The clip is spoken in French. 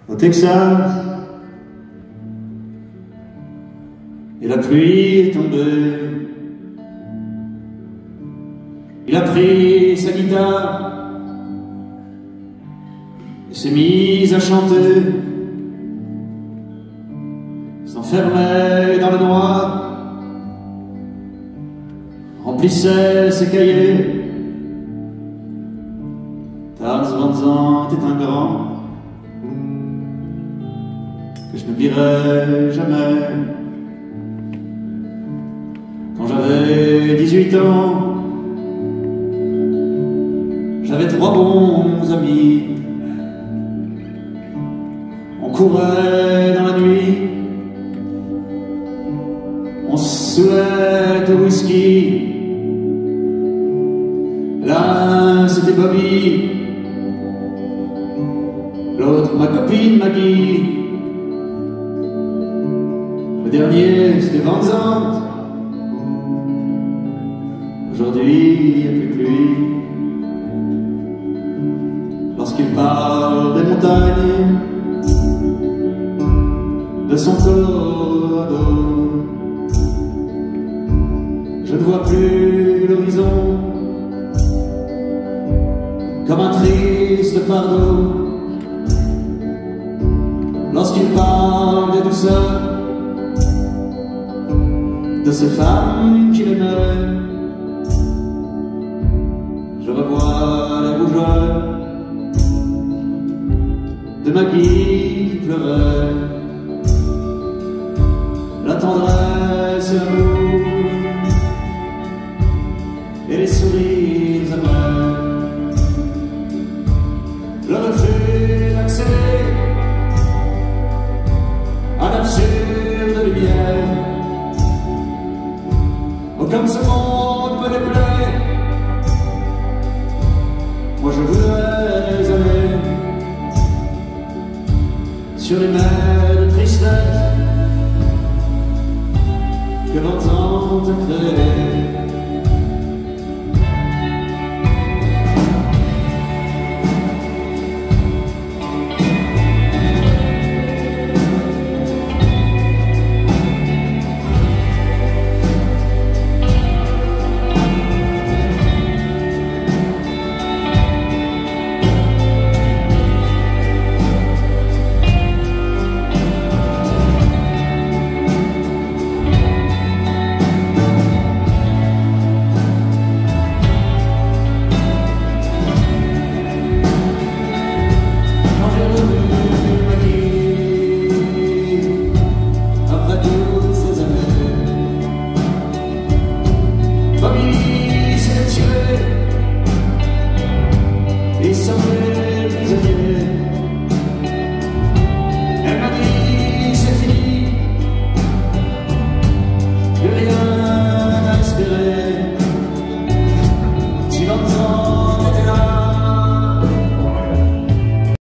au Texas, et la pluie est tombée. Il a pris sa guitare et s'est mis à chanter, s'enfermait dans le noir, remplissait ses cahiers. Tals Van Zandt est un grand que je n'oublierai jamais. Quand j'avais 18 ans, j'avais 3 bons amis. On courait dans la nuit, on se saoulait au whisky. L'un c'était Bobby, l'autre ma copine Maggie, le dernier c'était Van Zandt. Aujourd'hui il n'y a plus que lui. Lorsqu'il parle des montagnes, de son Colorado, je ne vois plus l'horizon comme un triste fardeau. Lorsqu'il parle des douceurs de ces femmes qu'il aimait, je revois la rougeur de Maggie qui pleurait, la tendresse et l'amour et les sourires amers, le refus d'accéder à l'absurde lumière. Oh, comme ce monde me déplaît, moi je voudrais aller sur les mers